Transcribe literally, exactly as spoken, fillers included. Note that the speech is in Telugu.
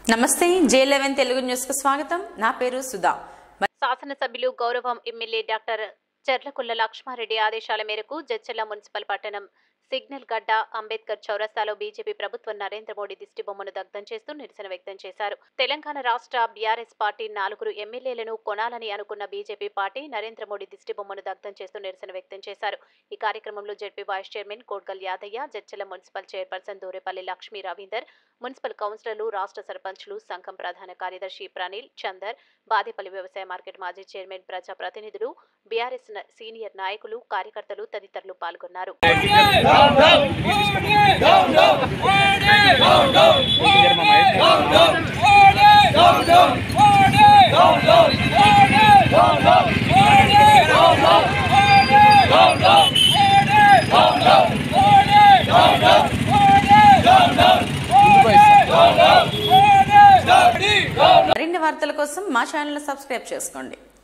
నమస్తే జే ఎలెవెన్ తెలుగు న్యూస్ కు స్వాగతం. నా పేరు సుధా. శాసనసభ్యులు గౌరవం ఎమ్మెల్యే డాక్టర్ చర్లకుల్ల లక్ష్మారెడ్డి ఆదేశాల మేరకు జడ్చర్ల మున్సిపల్ పట్టణం సిగ్నల్ గడ్డ అంబేద్కర్ చౌరస్తాలో బీజేపీ ప్రభుత్వం నరేంద్ర మోడీ దిష్టిబొమ్మను దగ్ధం చేస్తూ నిరసన వ్యక్తం చేశారు. తెలంగాణ రాష్ట్ర బీఆర్ఎస్ పార్టీ నాలుగురు ఎమ్మెల్యేలను కొనాలని అనుకున్న బీజేపీ పార్టీ నరేంద్ర మోడీ దిష్టిబొమ్మను దగ్ధం చేస్తూ నిరసన వ్యక్తం చేశారు. ఈ కార్యక్రమంలో ZP vice chairman Kotgal Yadaiah, Jadcherla municipal chairperson Doorepalli Lakshmi Ravinder, municipal కౌన్సిలర్లు, రాష్ట్ర సర్పంచ్లు, సంఘం ప్రధాన కార్యదర్శి ప్రనిల్ చందర్, బాదేపల్లి వ్యవసాయ మార్కెట్ మాజీ చైర్మన్, ప్రజా ప్రతినిధులు, బీఆర్ఎస్ సీనియర్ నాయకులు, కార్యకర్తలు తదితరులు పాల్గొన్నారు. మరిన్ని వార్తల కోసం మా ఛానల్ సబ్స్క్రైబ్ చేసుకోండి.